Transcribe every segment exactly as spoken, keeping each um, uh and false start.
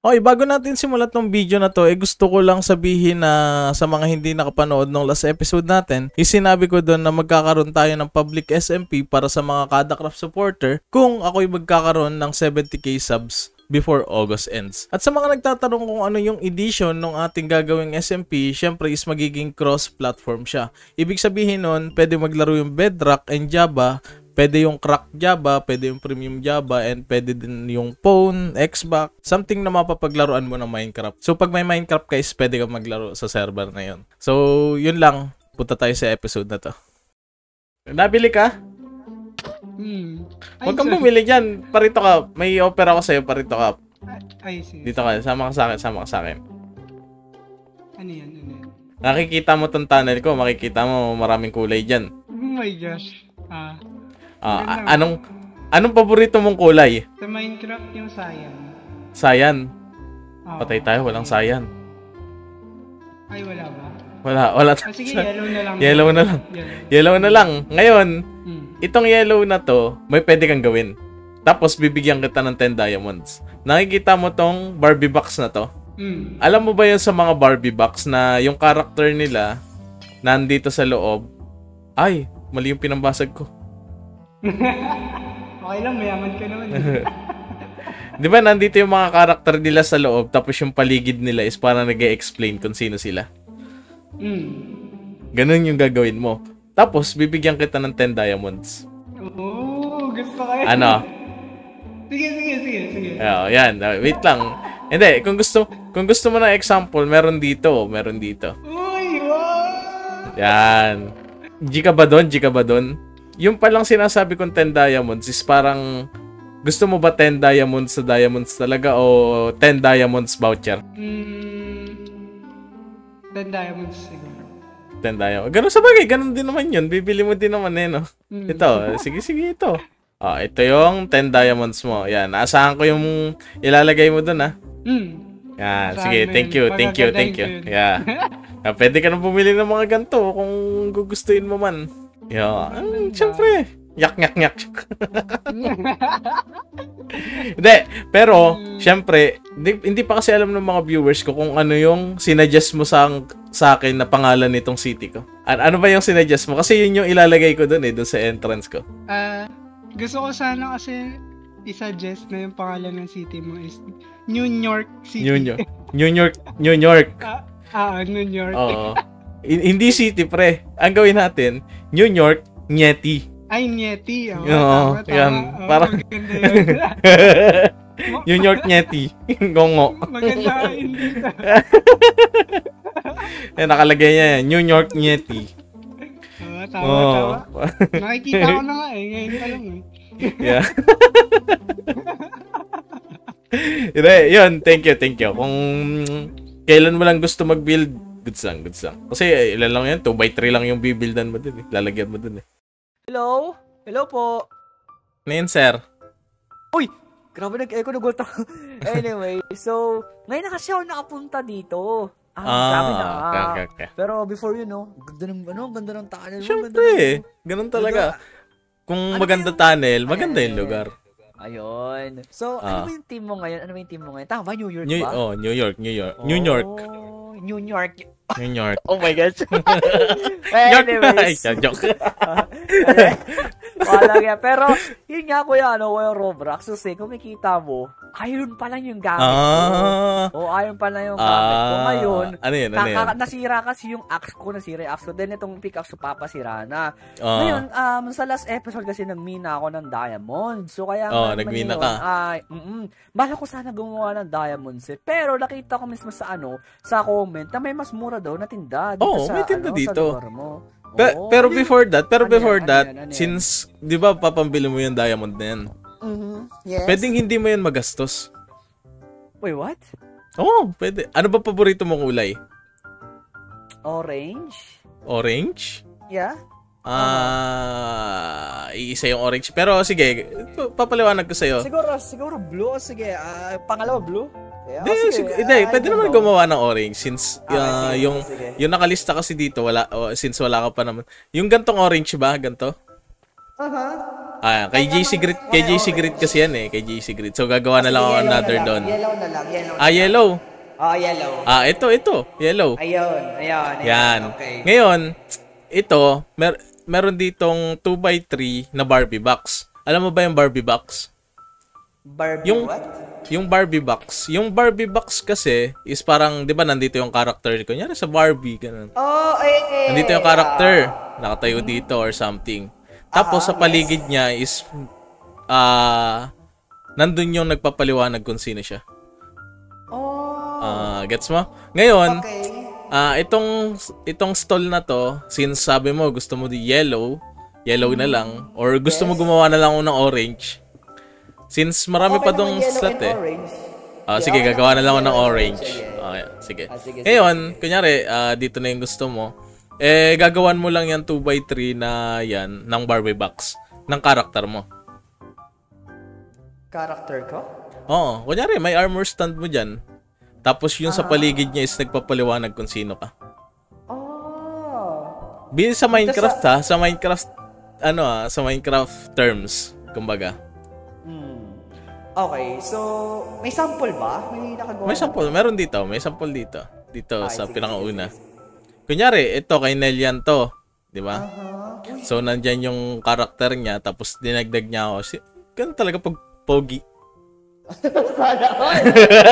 Okay, bago natin simulat ng video na to, eh gusto ko lang sabihin na sa mga hindi nakapanood ng last episode natin, isinabi ko doon na magkakaroon tayo ng public S M P para sa mga Kadacraft supporter kung ako'y magkakaroon ng seventy K subs before August ends. At sa mga nagtatanong kung ano yung edition ng ating gagawing S M P, syempre is magiging cross-platform siya. Ibig sabihin nun, pwede maglaro yung Bedrock and Java, pwede yung crack Java, pwede yung premium Java, and pwede din yung phone, Xbox, something na mapapaglaruan mo ng Minecraft. So pag may Minecraft guys, pwede kang maglaro sa server na yun. So yun lang, punta tayo sa episode na to. Nabili ka? Hmm. Huwag kang bumili dyan, parito ka. May offer ako sa'yo, parito ka. Ay, sige. Dito ka, sama ka sa akin, sama ka sa akin. Ano yan, ano yan? Nakikita mo tong tunnel ko, makikita mo maraming kulay dyan. Oh my gosh. Ah. Ah, anong anong paborito mong kulay? Sa Minecraft yung Cyan. Cyan. Oh. Patay tayo, walang Cyan. Ay, wala ba? Wala, wala. Ah, sige, yellow na lang. Yellow na lang. Yellow, yellow na lang. Ngayon, hmm. itong yellow na to, may pwede kang gawin. Tapos bibigyan kita ng ten diamonds. Nakikita mo tong Barbie box na to? Hmm. Alam mo ba yun sa mga Barbie box na yung character nila nandito sa loob? Ay, mali yung pinambasag ko. Okay lang, mayaman ka naman. Di ba nandito yung mga karakter nila sa loob, tapos yung paligid nila is parang nag-e-explain kung sino sila. Mm. Ganun yung gagawin mo. Tapos bibigyan kita ng ten diamonds. Oh, gusto kayo. Ano? Sige, sige, sige, sige. Oh, yan, wait lang. Hindi, kung gusto kung gusto mo ng example, meron dito, meron dito. Uy, wow! Yan. G ka ba doon? G ka ba doon? Yung palang sinasabi kong ten diamonds is parang gusto mo ba ten diamonds sa diamonds talaga o ten diamonds voucher? Mm, ten diamonds siguro. ten diamonds. Ganun sa bagay, ganun din naman yun. Bibili mo din naman eh, no? Mm. Ito, sige, sige, ito. Oh, ito yung ten diamonds mo. Yan, naasahan ko yung ilalagay mo dun, ha? Mm. Yan, Saan sige, thank you, thank you, thank you. Yeah. Ah, pwede ka na bumili ng mga ganito kung gugustuhin mo man. Yan, syempre. Yak, yak, yak. Hindi, pero, syempre, di, hindi pa kasi alam ng mga viewers ko kung ano yung sinadjust mo sa, sa akin na pangalan nitong city ko. An ano ba yung sinadjust mo? Kasi yun yung ilalagay ko dun eh, dun sa entrance ko. Ah, uh, gusto ko sana kasi i-suggest na yung pangalan ng city mo is New York City. New York. New York. New York. Ah, ah New York. Oo. Hindi city, pre. Ang gawin natin, New York, Nyeti. Ay, Nyeti. Oo, Oo, tama, yan. tama. Parang... Maganda yun. New York, Nyeti. Gongo. Maganda, hindi. Eh, nakalagay niya yan. New York, Nyeti. Oo, tama, Oo. tama. Nakikita ko na nga eh. Ngayon ka lang eh. Yeah. Hindi, yun. Thank you, thank you. Kung kailan mo lang gusto mag-build, good sang, good sang. Kasi eh, ilan lang yan, two by three lang yung bibildan mo dun eh. Lalagyan mo dun eh. Hello? Hello po. Ano yun, sir? Uy! Grabe nag-echo, nagulta. Anyway, so, ngayon na kasi ako nakapunta dito. Ah, Ah, grabe na. okay, okay, okay. Pero before you know, ganda ng, ano, ganda ng tunnel. Siyempre eh. Ganun talaga. Kung Ano maganda yung- tunnel, maganda Ayan, yung ayan. lugar. Ayun. So, Ah. ano ba yung team mo ngayon? Ano ba yung team mo ngayon? Tama ba? New York New, ba? oh, New York, New York. New York. Oh, New York. New York. Oh my gosh. York na! Anyways. Ay, joke. Wala nga. Pero, yun nga kuya, ano, kuya Roblox. So, say, kung makikita mo, iron pa lang yung gamit ko. Ah. O, iron pa lang yung gamit ko. Ah. Ngayon, Ano yun, ano kaka- yun? nasira kasi yung axe ko, nasira yung axe ko. Then, itong pickaxe ko papasira na. Ah. Ngayon, um, sa last episode kasi nagmina ako ng diamond. So, kaya Oh, naman nagmina yun, ka. Ay, mm bala ko sana gumawa ng diamonds eh. Pero, nakita ko mismo sa ano, sa comment, na may mas mura daw na tinda. Dito Oo, sa, may tinda ano, dito. Sa lugar mo. Pe- Oo, pero ano before that, pero Ano before yan, that, ano yan, ano yan? since, di ba, papambili mo yung diamond na yan, Mhm. Yes. pwedeng hindi mo yan magastos. Wait, what? Oo, oh, pwede. Ano ba paborito mong kulay? Orange? Orange? Yeah? Ah, iisa yung orange. Pero sige, papaliwanag ko sa'yo. Siguro, siguro blue. Sige, ah, pangalawa blue. Yeah, Hindi, oh, sig- sige. hindi, Ah, pwede I don't naman know. gumawa ng orange since Ah, uh, sige, yung sige. yung nakalista kasi dito wala oh, since wala ka pa naman. Yung gantong orange ba, ganto? Aha. Ah, kay J C Grit, kay J C Grit kasi yan eh, kay J C Grit. So gagawa na lang ako another doon. Yellow na lang, yellow. Ah, yellow. Oh, yellow. Ah, ito, ito, yellow. Ayun, ayun, ayun. Yan. Okay. Ngayon, ito, mer meron ditong two by three na Barbie box. Alam mo ba yung Barbie box? Barbie Yung what? yung Barbie box. Yung Barbie box kasi is parang, 'di ba, nandito yung character, kunyari sa Barbie ganun. Oh, eh, eh. Nandito yung character, nakatayo dito or something. Tapos sa paligid niya is ah uh, nandun yung nagpapaliwanag kung sino siya. Oh. Ah, gets mo? Ngayon, Okay. ah itong itong stall na to, since sabi mo gusto mo di yellow, yellow na lang or gusto mo gumawa na lang ng orange. Since marami Okay pa dong naman, yellow slot and eh. orange. Ah, Yeah, sige, okay gagawa na naman, lang ako ng yellow and orange. orange, Okay, sige. Ah, sige, Ngayon, sige, sige. kunyari, ah, dito na yung gusto mo. Eh, gagawan mo lang yan two by three na yan ng Barbie box ng karakter mo. Character ko? Oo, kunyari, may armor stand mo dyan. Tapos yung sa paligid niya is nagpapaliwanag kung sino ka. Oh. Bill sa Minecraft ha, sa Minecraft, ano ah, sa Minecraft terms, kumbaga. Hmm. Okay, so may sample ba? May nakagawa? May sample, meron dito, may sample dito. Dito Ay, sa sige, pinakauna. sige, sige. Kunyari, ito kay Nelian to, di ba? Uh-huh. Uy, So, nandyan yung karakter niya, tapos dinagdag niya ako. Si, ganun talaga pag pogi. sana all.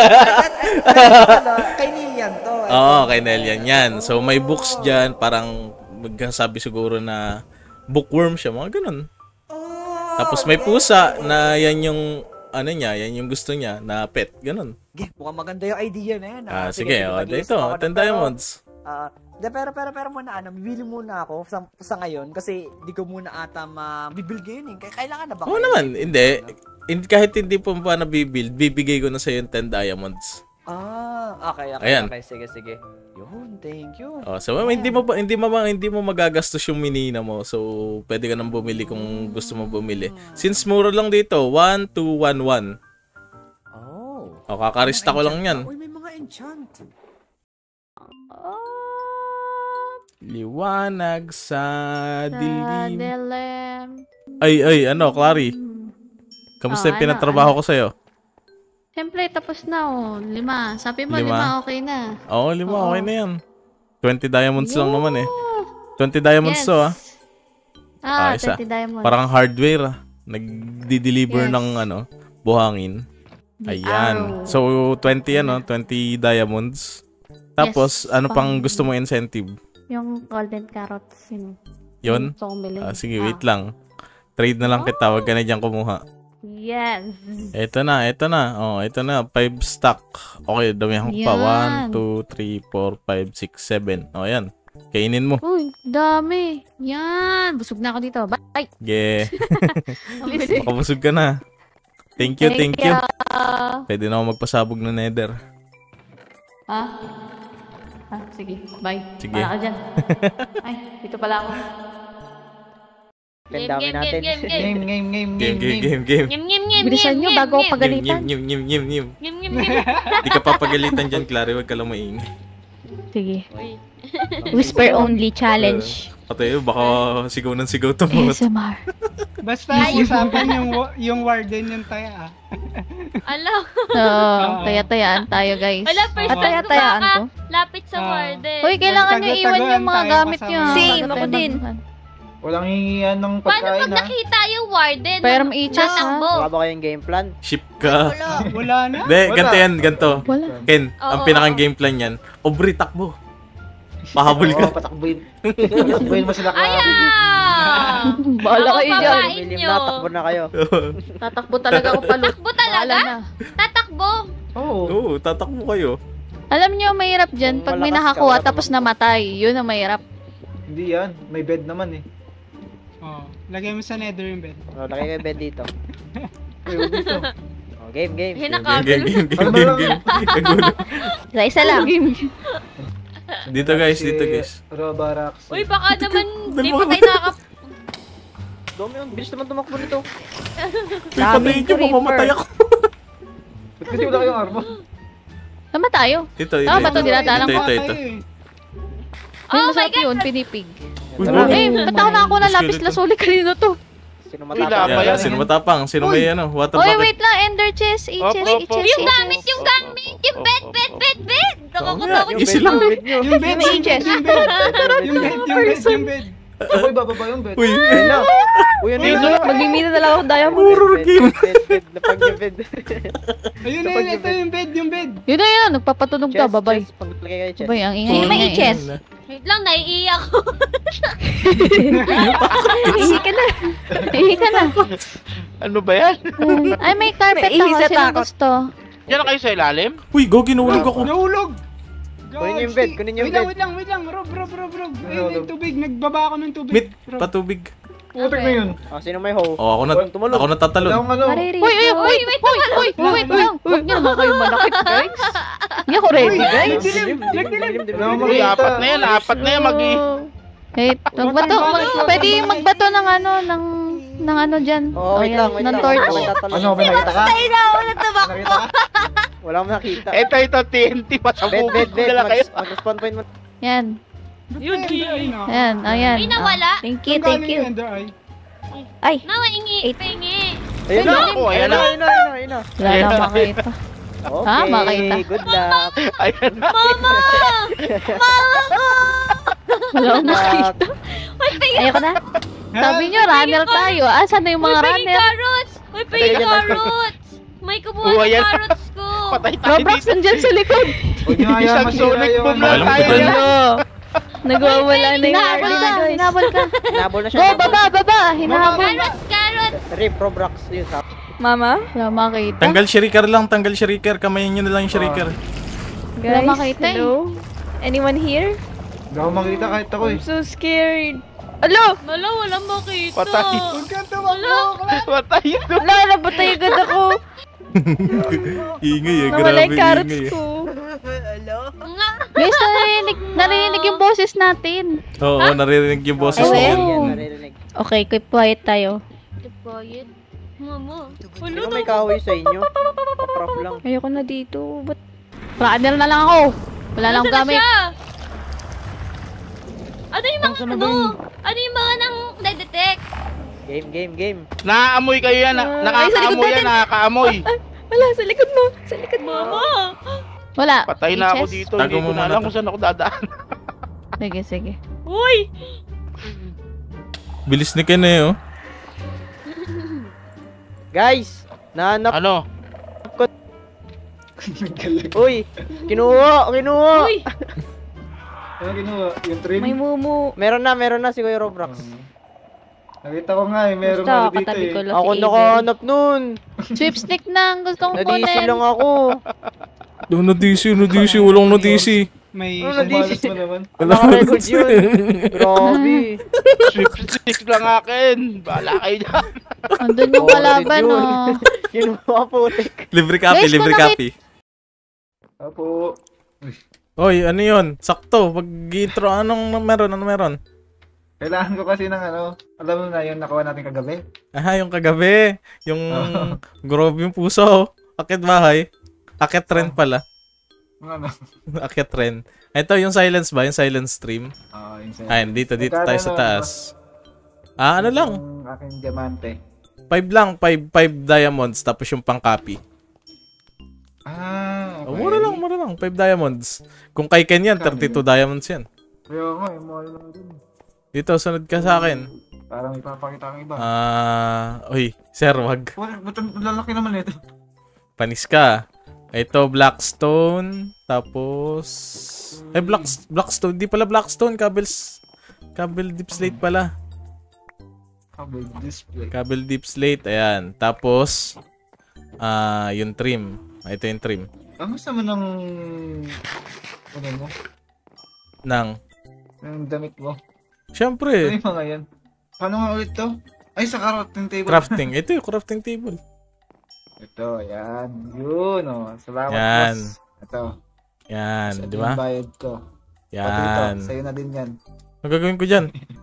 Kay Lilian to. Oo, kay Nelian yan. So, may books dyan, parang magsasabi siguro na bookworm siya, mga ganun. Oh, Tapos may pusa na yan yung, ano niya, yan yung gusto niya, na pet, ganun. okay, mukhang maganda yung idea na yan. Ah, sige, oh, mag-iisip dito, ako na- ten pero, diamonds. ah, de, pero, pero, pero muna, ano, bibili muna ako sa, sa ngayon kasi di ko muna ata mabibuild ngayon eh. Kaya kailangan na ba? Oo ngayon? naman, hindi. hindi. Kahit hindi po pa nabibuild, bibigay ko na sa'yo yung ten diamonds. Ah, okay, okay, Ayan. okay, sige, sige. Yun, thank you. Oh, so hindi mo pa- hindi mo ba- hindi mo magagastos yung minina mo. So pwede ka nang bumili kung gusto mo bumili. Since mura lang dito, one two one one. Oh. O kakarista ko lang 'yan. Uy, may mga enchant. Liwanag sa Sa dilim. dilim. Ay ay ano, Clary. Hmm. Kamusta Oh, yung ano, pinatrabaho ano? ko sa'yo? Siyempre, tapos na oh. Lima. Sabi mo, Lima? lima, okay na. Oo, lima, Oo. okay na yan. twenty diamonds lang Yoo! naman eh. twenty diamonds Yes. to ah. Ah, Ah, isa. twenty diamonds. Parang hardware ah. Nagdi-deliver Yes. ng ano, buhangin. The Ayan. arrow. So, twenty ano, twenty diamonds. Tapos, Yes, ano pang pang- gusto mo incentive? Yung golden carrots. Yun. Yun? Gusto kong bilhin. Ah, sige, Ah. wait lang. Trade na lang kita. Huwag ka na dyan kumuha. Yes. Eto na, eto na. Oh, eto na. five stock. Okay, damihan ko pa. Yan. one, two, three, four, five, six, seven. Oh, ayan. Kainin mo. Uy, dami. Yan. Busog na ako dito. Bye. Yeah. Ang bilis. Makabusog ka na. Thank you, thank you. you. Pwede na ako magpasabog ng nether. Ha? Ah, sige. Bye. Sige. Para ka dyan. Ay, dito pala ako. Ang dami natin. Game, game, game, game, Game, game, game, game. Nyam, nyam, nyam, Bilisan nyo bago ako Nyim, pagalitan. nyim, nyim, nyim, nyim. Nyam, nyam, nyam. Di ka papagalitan dyan, Clary. Huwag ka lang maingay. Sige. Uy. Whisper only challenge. Pati, baka sigaw ng sigaw to mo. A S M R. Basta usapan yung wa- yung warden yung taya ah. Ala. So, taya-tayaan tayo, guys. Wala, first At time taya-tayaan baka ko. lapit sa Ah. warden. Uy, kailangan nyo iwan yung mga tayo gamit kasama nyo. yung- Same, Same, ako din. Walang hingihan ng Paano pagkain pag ha? nakita yung warden? Pero na- may ichas, ha? natakbo? Wala ba kayong game plan? Ship ka. Wala na? Hindi, Wala. ganito yan, ganito. Wala. Ken, Oo, ang pinakang oo. game plan yan, Aubrey, takbo. Pahabol ka. Oo, patakbuhin. Patakbuhin mo sila Aya! ka. Bahala Ako kayo dyan. babae. Milim nyo. na, takbo na kayo. Tatakbo talaga ako palo. Takbo talaga? Bahala na. Tatakbo? Oo. Oo, tatakbo kayo. Alam nyo, mahirap dyan pag may Malakas ka, nakakuha wala tapos tumakbo. namatay. Yun ang mahirap. Hindi yan. May bed naman eh. Oh, lagay mo sa nether yung bed. O, lagay kayo bed dito. Uy, huwag dito. O, game, game. Game, Hinakagulo. game, game, game, game, game. Kagulo. Isa-isa lang. Dito guys, dito guys. Robarax. Uy, baka naman di Dalawa. pa tayo nakaka... Dami yun. Bilis naman tumakbo nito. Uy, patayin nyo, mamamatay ako. Ba't kasi wala kayong armor? Tama tayo. Ito, ito, Tama ba ito. to? Dinadalang Ito, ko. ito, ito. Tayo eh. Ay, Oh my masarap God. yun, pinipig. Uy, Tara. boy. Eh, ba't ako nakakuha ng lapis Skeleton. lasuli kanino to? Sino Uy, matapang? laba Yeah, yan. sino matapang? Sino may ano? Water Oy, bucket? wait lang. Ender chest. Op, I-chest, op, op, i-chest. Yung op, gamit, op, yung op, gamit! op, Yung op, bed, op, bed, op. bed, bed! Nakakatakot Yeah, yung easy lang. Yung bed, yung bed, yung bed, yung bed, yung bed. Uy, bababa yung bed. Uy, Ayun na. Uy, ano Dito. na? Magmimina na lang ako diamond. horror game. Bed, bed, bed. Lapag yung bed. Ayun na yun, ito yung bed, yung bed. Yun na yun. Nagpapatunog ka. Chest, Babay. chest. Paglagay kayo, chest. Babay, ang Sino ingay. may ingay. i-chest? Wait lang, naiiyak ko. Ihi ka na. Ihi ka na. Ano ba yan? Ay, may carpet Naiihi ako. sa Sino takot. gusto? Diyan na kayo sa ilalim? Uy, go, ginulog ako. Nahulog! Kunin niyo yung bed, kunin niyo yung Wait lang, bed. wait lang, wait lang. Rob, Rob, Rob, Rob. Ayun yung tubig. Nagbaba ako ng tubig. Mit, Rob. patubig. Putik na yun. Ah, sino may hoe? Oh, ako na, Tumalon. ako natatalon. Wala akong ano. Uy, uy, uy, wait, wait, wait, wait lang. Huwag niyo naman kayo malakit, guys. Hindi ako ready, guys. Dilim, dilim, dilim, dilim. Wala akong Uy, makita. apat na yan, apat na yan, mag Wait, magbato, mag, pwede magbato ng ano, ng, ng ano dyan. Oh, wait Ayan, lang, wait ng lang. torch. Wala tatalon. Ano, may nakita ka? Ay, na ako natabak Nakita ka? Wala akong nakita. Ito, ito, T N T, Bed, pasabugin bed, ko bed. na kayo. Mag- Mag-respawn point mo. Yan, Yun, ayun na. ayan, ayan. Ay, nawala. Thank you, Ang thank galing you. yung Ender Eye. Ay, Nawaingi, paingi. Ayun na. Ako, ayan Ayun na, na. ayun na, ayun na, ayun na. wala lang makita. Okay, Ha, makita. good luck. Ayan na. Mama! Mama ko! Wala akong makita. Uy, paingi! Ayoko na. Sabi nyo, runner tayo. Ah, saan na yung Uy, mga paingi runner? carrots! Uy, paingi Patay ka dyan. carrots! May kubuha Oh, ng ayan. carrots ko! Patay tayo Roblox, dito. nandyan sa likod. Huwag niyo hayaan Isang masira sonic yung boom ano. lang Alam ko tayo dyan. yan. Nagwawala na yung Hinahabol ka, hinahabol ka. Nabol na siya. Go, nabol. baba, baba. Hinahabol. Carrots, carrots! Rip, Roblox. Yun, sa Mama? Wala makita. Tanggal shuriker lang, tanggal shuriker. Kamayin nyo na lang yung shuriker. Wala Guys, makita eh. hello? Anyone here? Hindi ako makita kahit ako eh. I'm so scared. Alo! Wala, walang makita. Patay. Huwag kang tumakbo. Patay ito. Wala, nabatay agad ako. Ingay eh, Nawala grabe yung carrots ingay eh. ko. Nga. Guys, narinig, narinig yung boses natin. Oo, naririnig yung boses Ay, mo well. yun. yan, naririnig. Okay, keep quiet tayo. Quiet. Mama. Sino may kahoy sa inyo? Papraf lang. Ayoko na dito. Ba't Runner na lang ako. Wala lang Nasaan na gamit. siya? Ano yung mga ano? Ano yung mga nang detect? Game, game, game. Naaamoy kayo yan. Ah, na- ay, sa likod Nakakaamoy yan, natin. nakakaamoy. wala, sa likod mo. Sa likod mo. Mama. Wala. Patay na ako I-chest. dito. Tago Hindi mo ko na muna alam to. kung saan ako dadaan. Sige, sige. Uy! Bilis ni Ken eh, oh. Guys, nahanap. Ano? Uy, kinuha, kinuha. Uy! Ano ginawa? Yung trim? May mumu. Meron na, meron na si Kuya Roblox. Nakita ko nga eh, meron Basta, ako dito katabi ko eh. lang Ako si Abel. nakahanap nun. Sweepstick na ang gusto kong Nadisi kunin. lang ako. Doon na D C, na D C, walang na D C. May Ano, Ang di- balas mo naman. Naka-record yun. Grabe. Swift lang akin. Bahala kayo dyan. Andun yung Oh, kalaban, yun. oh. Kinuha po. Libre copy, Guys, libre kung copy. Apo. Oy, ano yun? Sakto, pag-intro, anong meron? Ano meron? Kailangan ko kasi ng ano, alam mo na yung nakuha natin kagabi. Ah, yung kagabi. Yung grobe yung puso. Akit bahay. Akit trend pala. Yung ano? Akit trend. Ito yung silence ba? Yung silence stream. Ah, yung sa'yo. Ayun, dito, dito Magkano tayo sa naman taas. Ah, ano lang? Yung aking diamante. Five lang. Five, five diamonds. Tapos yung pang-copy. Ah, Oh, okay. mura lang, mura lang. Five diamonds. Kung kay Ken yan, thirty-two diamonds yan. Kaya nga, yung mahal lang din. Dito, sunod ka sa akin. Parang ipapakita ang iba. Ah, oy, sir, wag. Wala, ba't ang lalaki naman ito? Panis ka. Ito, Blackstone. Tapos... Eh, Black, Blackstone. Di pala Blackstone. Kabels... Kabel deep slate pala. Kabel display. Kabel deep slate. Ayan. Tapos... Ah, yung trim. Ah, ito yung trim. Ang gusto mo ng... Ano mo? Nang... Ng damit mo? Ano Siyempre. yung mga yan? Paano nga ulit to? Ay, sa crafting table. Crafting. Ito yung crafting table. Ito, yan. Yun, oh. Salamat, Yan. boss. Ito. Yan, Sa di ba? yung bayad ko. Pati Yan. ito, sa'yo na din yan. Ang gagawin ko dyan?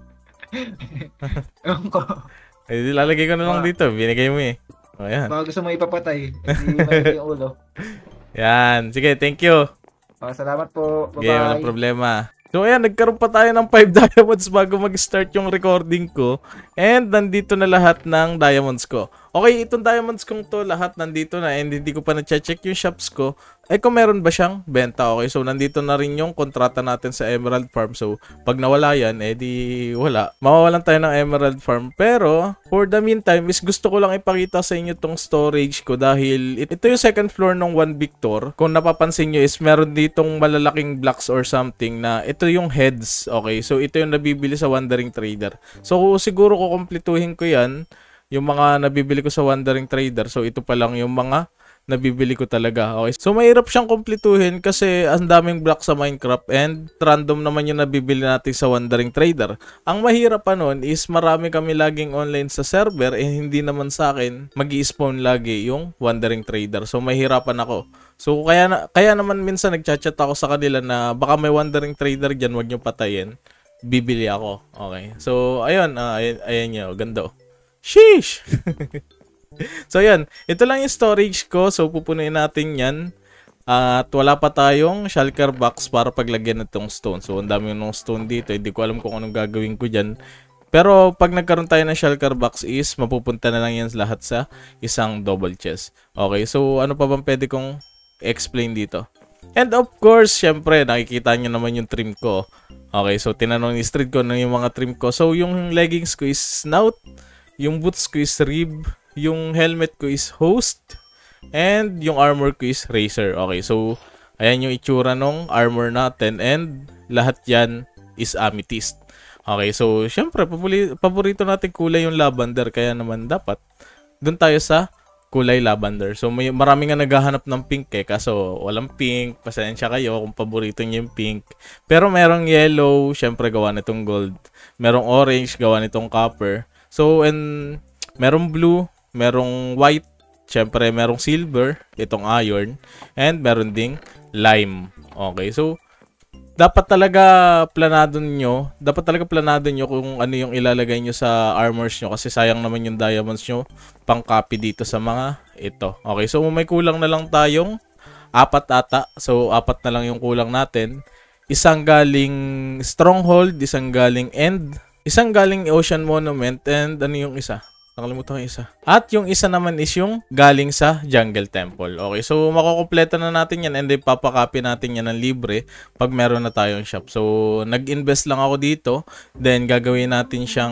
Ewan ko. Eh, lalagay ko na lang Ah. dito. Binigay mo eh. O, yan. Baka gusto mo ipapatay. Hindi may yung ulo. Yan. Sige, thank you. Oh, salamat po. Sige, Bye-bye. walang problema. So ayan, nagkaroon pa tayo ng five diamonds bago mag-start yung recording ko. And nandito na lahat ng diamonds ko. Okay, itong diamonds kong to, lahat nandito na. And hindi ko pa na-check yung shops ko. Eh kung meron ba siyang benta? Okay, so nandito na rin yung kontrata natin sa Emerald Farm. So pag nawala yan, eh di wala. Mawawalan tayo ng Emerald Farm. Pero for the meantime, is gusto ko lang ipakita sa inyo tong storage ko. Dahil ito yung second floor ng One Victor. Kung napapansin nyo is meron ditong malalaking blocks or something na ito yung heads. Okay, so ito yung nabibili sa Wandering Trader. So siguro kukumpletuhin ko yan. Yung mga nabibili ko sa Wandering Trader. So ito pa lang yung mga nabibili ko talaga. Okay. So mahirap siyang kumpletuhin kasi ang daming block sa Minecraft and random naman yung nabibili natin sa Wandering Trader. Ang mahirap pa nun is marami kami laging online sa server eh hindi naman sa akin magi-spawn lagi yung Wandering Trader. So mahirapan ako. So kaya na, kaya naman minsan nagchat-chat ako sa kanila na baka may Wandering Trader diyan, wag niyo patayin. Bibili ako. Okay. So ayun, uh, ayan, ayan niyo, ganda. Sheesh. So yan, ito lang yung storage ko. So pupunuin natin yan. Uh, at wala pa tayong shulker box para paglagyan ng stone. So ang dami ng stone dito. Hindi ko alam kung anong gagawin ko dyan. Pero pag nagkaroon tayo ng shulker box is mapupunta na lang yan lahat sa isang double chest. Okay, so ano pa bang pwede kong explain dito? And of course, syempre nakikita nyo naman yung trim ko. Okay, so tinanong ni Street ko na yung mga trim ko. So yung leggings ko is snout. Yung boots ko is rib. Yung helmet ko is host. And yung armor ko is racer. Okay, so ayan yung itsura ng armor natin. And lahat yan is amethyst. Okay, so syempre paborito natin kulay yung lavender. Kaya naman dapat dun tayo sa kulay lavender. So may marami nga naghahanap ng pink eh. Kaso walang pink. Pasensya kayo kung paborito niyo yung pink. Pero merong yellow. Syempre gawa nitong gold. Merong orange. Gawa nitong copper. So, and merong blue, merong white, syempre merong silver, itong iron, and meron ding lime. Okay, so dapat talaga planado nyo, dapat talaga planado nyo kung ano yung ilalagay nyo sa armors nyo kasi sayang naman yung diamonds nyo pang copy dito sa mga ito. Okay, so may kulang na lang tayong apat ata. So, apat na lang yung kulang natin. Isang galing stronghold, isang galing end, isang galing Ocean Monument, and ano yung isa? Nakalimutan ko yung isa. At yung isa naman is yung galing sa Jungle Temple. Okay, so makukumpleto na natin yan and then papakopy natin yan ng libre pag meron na tayong shop. So, nag-invest lang ako dito. Then, gagawin natin siyang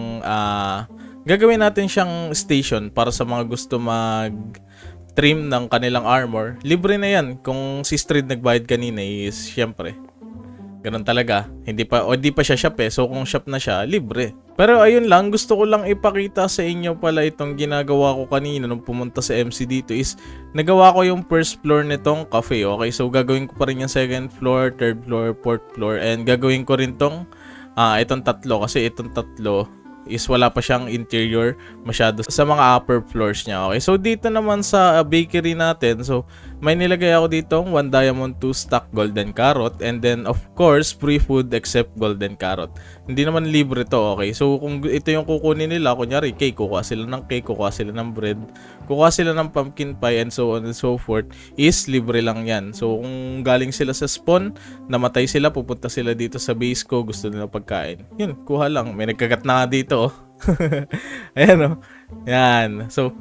uh, gagawin natin siyang station para sa mga gusto mag trim ng kanilang armor. Libre na yan. Kung si Street nagbayad kanina is syempre ganun talaga. Hindi pa, o hindi pa siya shop eh. So, kung shop na siya, libre. Pero ayun lang, gusto ko lang ipakita sa inyo pala itong ginagawa ko kanina nung pumunta sa M C dito is nagawa ko yung first floor nitong cafe. Okay, so gagawin ko pa rin yung second floor, third floor, fourth floor. And gagawin ko rin tong, ah, itong tatlo. Kasi itong tatlo is wala pa siyang interior masyado sa mga upper floors niya. Okay, so dito naman sa uh, bakery natin, so may nilagay ako dito one diamond, two stack golden carrot, and then of course free food except golden carrot. Hindi naman libre to. Okay, so kung ito yung kukunin nila, kunyari cake, kukuha sila ng cake, kukuha sila ng bread, kukuha sila ng pumpkin pie, and so on and so forth, is libre lang yan. So kung galing sila sa spawn, namatay sila, pupunta sila dito sa base ko, gusto nila pagkain, yun, kuha lang. May nagkagat na nga dito. Ayan o. Oh. Yan. So,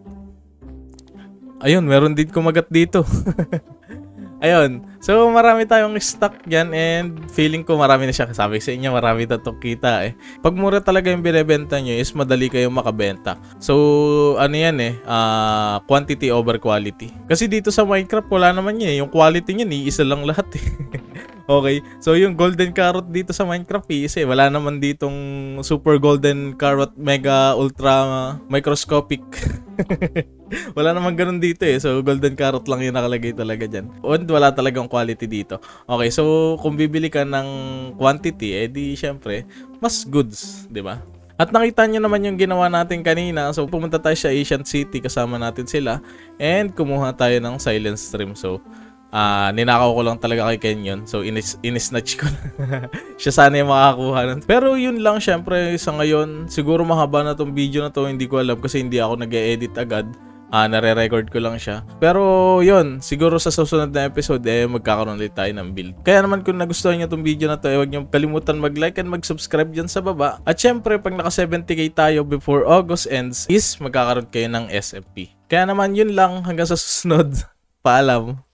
ayun, meron din kumagat dito. Ayun. So, marami tayong stock dyan and feeling ko marami na siya. Sabi sa inyo, marami na itong kita eh. Pag mura talaga yung binibenta nyo is madali kayong makabenta. So, ano yan eh, uh, quantity over quality. Kasi dito sa Minecraft, wala naman yan eh. Yung quality niya, ni isa lang lahat eh. Okay, so yung golden carrot dito sa Minecraft is eh, wala naman ditong super golden carrot mega ultra microscopic. Wala naman ganun dito eh. So golden carrot lang yung nakalagay talaga dyan. And wala talagang quality dito. Okay, so kung bibili ka ng quantity, eh di syempre mas goods, di ba? At nakita nyo naman yung ginawa natin kanina. So pumunta tayo sa Ancient City, kasama natin sila, and kumuha tayo ng silent stream. So Ah, uh, ninakaw ko lang talaga kay Kenyon. So inis inisnatch ko. Siya sana yung makakakuha nun. Pero yun lang, syempre sa ngayon, siguro mahaba na tong video na to, hindi ko alam kasi hindi ako nag-e-edit agad. Ah, nare-record ko lang siya. Pero yun, siguro sa susunod na episode eh magkakaroon ulit tayo ng build. Kaya naman kung nagustuhan niyo tong video na to, eh huwag niyo kalimutan mag-like and mag-subscribe dyan sa baba. At syempre, pag naka seventy K tayo before August ends, is magkakaroon kayo ng S M P. Kaya naman yun lang, hanggang sa susunod. Paalam.